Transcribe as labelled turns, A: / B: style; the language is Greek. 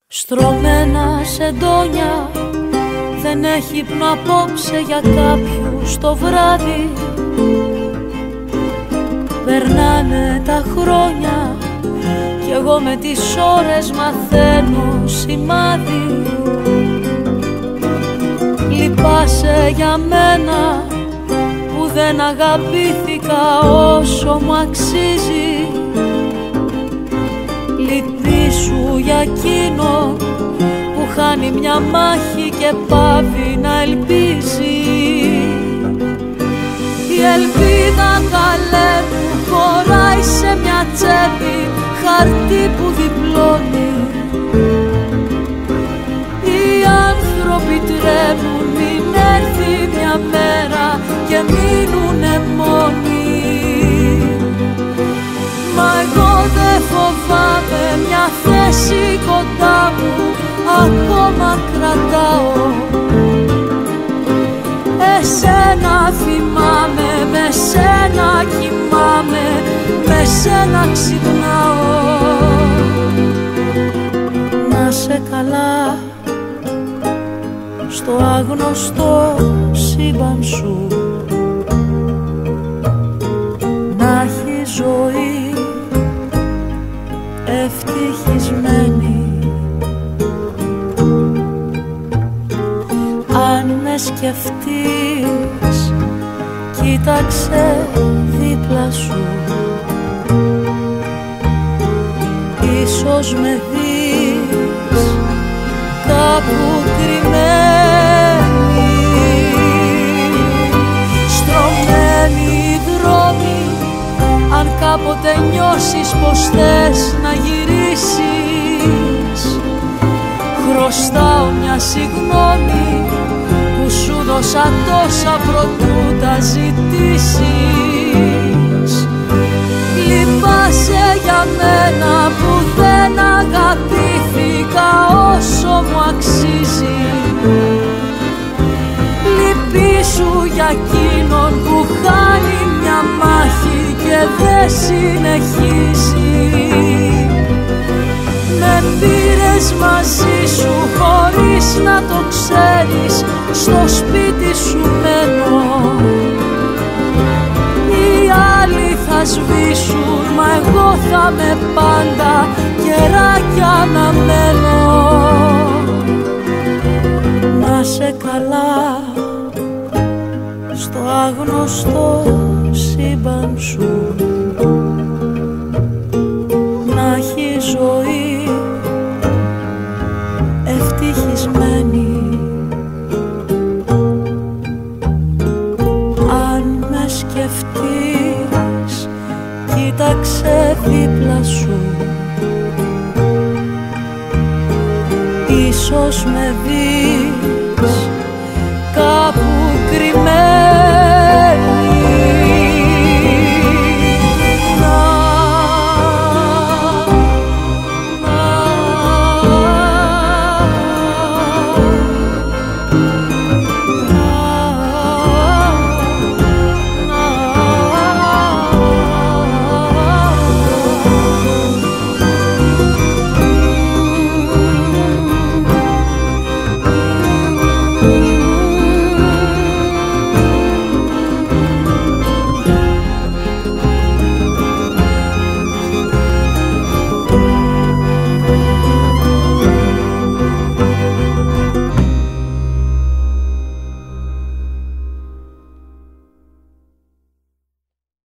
A: Στρωμένα σεντόνια, δεν έχει ύπνο απόψε για κάποιους το βράδυ. Περνάνε τα χρόνια κι εγώ με τις ώρες μαθαίνω σημάδι. Λυπάσαι για μένα που δεν αγαπήθηκα όσο μου αξίζει. Λυπήσου για εκείνο που χάνει μια μάχη και πάβει να ελπίζει. Η ελπίδα, καλέ μου, χωράει σε μια τσέπη χαρτί που διπλώνει. Οι άνθρωποι τρέμουν μην έρθει μια μέρα και μείνουνε μόνοι. Μα εγώ δεν φοβάμαι, μια θέση κοντά μου ακόμα κρατάω. Εσένα θυμάμαι, με σένα κοιμάμαι, με σένα ξυπνάω. Να σε καλά στο άγνωστο σύμπαν σου, να έχει ζωή ευτυχισμένη. Αν με σκεφτείς, κοίταξε δίπλα σου, ίσως με δεις κάπου κρυμμένη. Στρωμένοι δρόμοι, αν κάποτε νιώσεις πως θες να γυρίσεις, χρωστάω μια συγγνώμη που σου δώσα τόσα προτού τα ζητήσεις. Λυπάσαι για μένα που δεν αγαπήθηκα όσο μου αξίζει. Λυπήσου για εκείνον που χάνει μια μάχη και δεν συνεχίζει. Με πήρες μαζί σου χωρίς να το ξέρεις, στο σπίτι σου μένω. Οι άλλοι θα σβήσουν, μα εγώ θα με πάντα καιράκια να μένω. Να σε καλά στο άγνωστο σύμπαν σου, να έχει ζωή ευτυχισμένη. Αν με σκεφτείς, κοίταξε δίπλα σου, ίσως με δεις